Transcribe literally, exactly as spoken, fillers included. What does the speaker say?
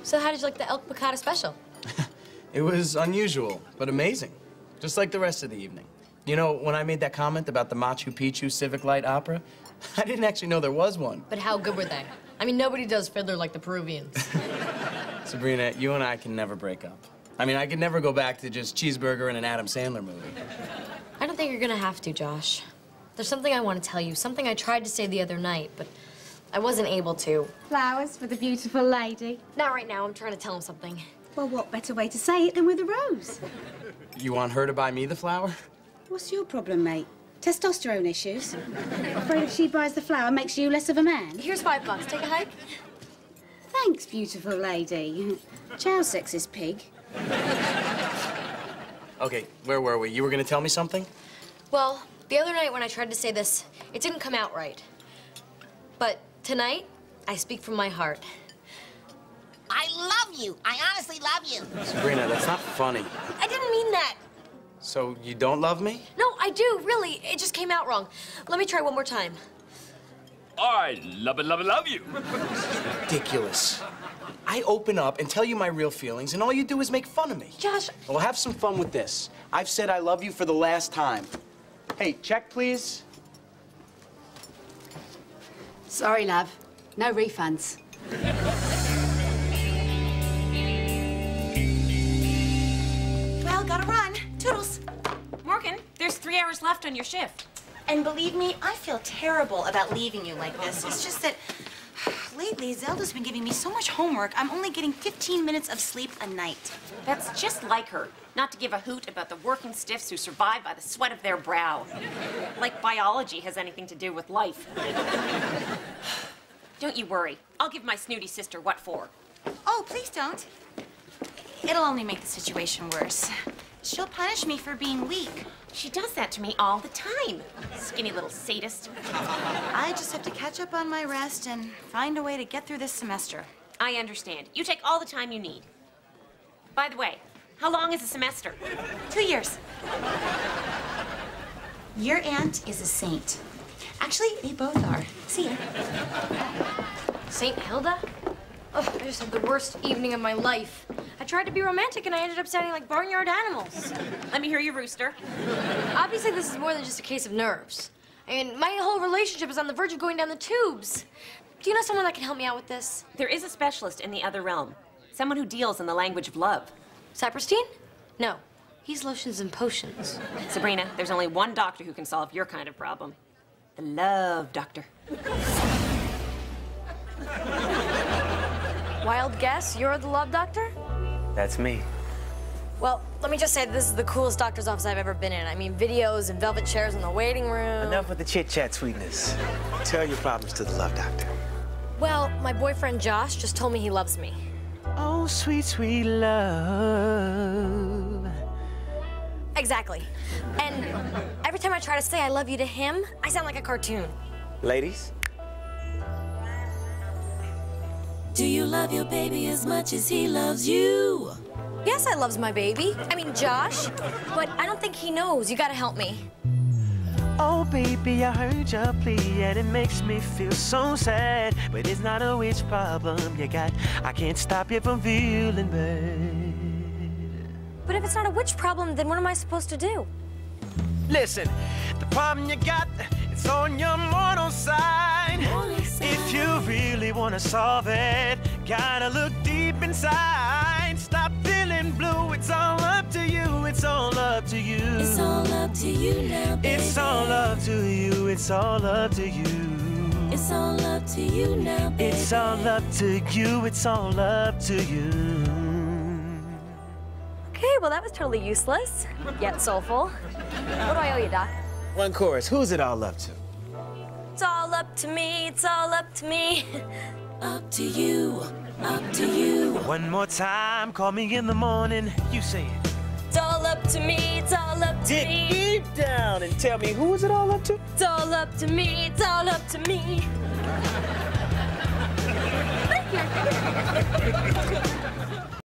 So how did you like the elk piccata special? It was unusual, but amazing. Just like the rest of the evening. You know, when I made that comment about the Machu Picchu Civic Light Opera, I didn't actually know there was one. But how good were they? I mean, nobody does Fiddler like the Peruvians. Sabrina, you and I can never break up. I mean, I could never go back to just Cheeseburger and an Adam Sandler movie. I don't think you're gonna have to, Josh. There's something I want to tell you, something I tried to say the other night, but I wasn't able to. Flowers for the beautiful lady. Not right now, I'm trying to tell him something. Well, what better way to say it than with a rose? You want her to buy me the flower? What's your problem, mate? Testosterone issues? Afraid if she buys the flower, makes you less of a man? Here's five bucks, take a hike. Thanks, beautiful lady. Ciao, sexist pig. Okay, where were we? You were gonna tell me something? Well, the other night when I tried to say this, it didn't come out right. But tonight, I speak from my heart. I love you. I honestly love you. Sabrina, that's not funny. I didn't mean that. So you don't love me? No, I do, really. It just came out wrong. Let me try one more time. I love it, love it, love you. Ridiculous. I open up and tell you my real feelings, and all you do is make fun of me. Josh. Well, have some fun with this. I've said I love you for the last time. Hey, check, please. Sorry, love. No refunds. Well, gotta run. Toodles. Morgan, there's three hours left on your shift. And believe me, I feel terrible about leaving you like this. It's just that lately, Zelda's been giving me so much homework, I'm only getting fifteen minutes of sleep a night. That's just like her, not to give a hoot about the working stiffs who survive by the sweat of their brow. Like biology has anything to do with life. Don't you worry. I'll give my snooty sister what for. Oh, please don't. It'll only make the situation worse. She'll punish me for being weak. She does that to me all the time. Skinny little sadist. I just have to catch up on my rest and find a way to get through this semester. I understand. You take all the time you need. By the way, how long is a semester? Two years. Your aunt is a saint. Actually, they both are. See ya. Saint Hilda? Oh, I just had the worst evening of my life. I tried to be romantic and I ended up sounding like barnyard animals. Let me hear your rooster. Obviously, this is more than just a case of nerves. I mean, my whole relationship is on the verge of going down the tubes. Do you know someone that can help me out with this? There is a specialist in the other realm. Someone who deals in the language of love. Saperstein? No. He's lotions and potions. Sabrina, there's only one doctor who can solve your kind of problem. The love doctor. Wild guess? You're the love doctor? That's me. Well, let me just say this is the coolest doctor's office I've ever been in. I mean, videos and velvet chairs in the waiting room. Enough with the chit-chat, sweetness. Tell your problems to the love doctor. Well, my boyfriend Josh just told me he loves me. Oh, sweet, sweet love. Exactly. And every time I try to say I love you to him, I sound like a cartoon. Ladies? Do you love your baby as much as he loves you? Yes, I loves my baby. I mean, Josh. But I don't think he knows. You gotta help me. Oh, baby, I heard your plea, and it makes me feel so sad. But it's not a witch problem you got. I can't stop you from feeling bad. But if it's not a witch problem, then what am I supposed to do? Listen, the problem you got, it's on your mortal side. Mortal side. If you really want to solve it, gotta look deep inside. Stop feeling blue, it's all up to you, it's all up to you. It's all up to you now, baby. It's all up to you, it's all up to you. It's all up to you now, baby. It's all up to you, it's all up to you. Okay, well, that was totally useless, yet soulful. What do I owe you, Doc? One chorus, who's it all up to? It's all up to me, it's all up to me. Up to you, up to you. One more time, call me in the morning, you say it. It's all up to me, it's all up to Dig me. deep down and tell me, who is it all up to? It's all up to me, it's all up to me. Thank you.